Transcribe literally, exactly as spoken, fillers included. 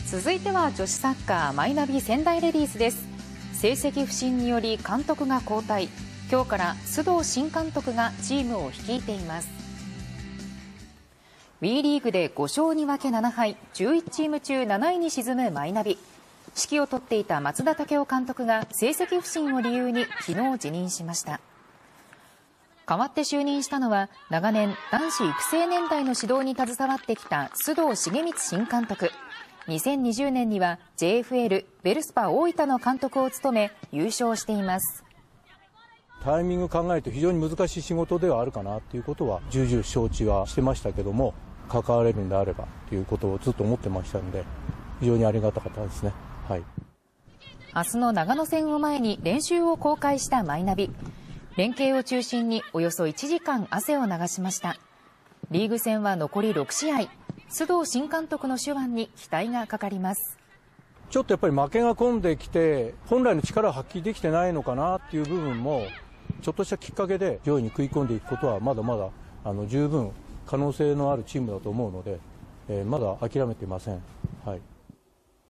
続いては女子サッカーマイナビ仙台レディースです。成績不振により監督が交代。今日から須藤新監督がチームを率いています。 WE リーグでご勝に分けなな敗、じゅういちチーム中なないに沈むマイナビ。指揮を執っていた松田丈夫監督が成績不振を理由に昨日辞任しました。代わって就任したのは長年男子育成年代の指導に携わってきた須藤重光新監督。にせんにじゅうねんには ジェイエフエル ベルスパ大分の監督を務め優勝しています。 タイミング考えると非常に難しい仕事ではあるかなということは重々承知はしてましたけども、関われるんであればということをずっと思ってましたので非常にありがたかったですね。はい、 明日の長野戦を前に練習を公開したマイナビ。連携を中心におよそいちじかん汗を流しました。リーグ戦は残りろく試合。須藤新監督の手腕に期待がかかります。 ちょっとやっぱり負けが込んできて本来の力を発揮できてないのかなっていう部分もちょっとしたきっかけで上位に食い込んでいくことはまだまだあの十分可能性のあるチームだと思うので、えー、まだ諦めていません。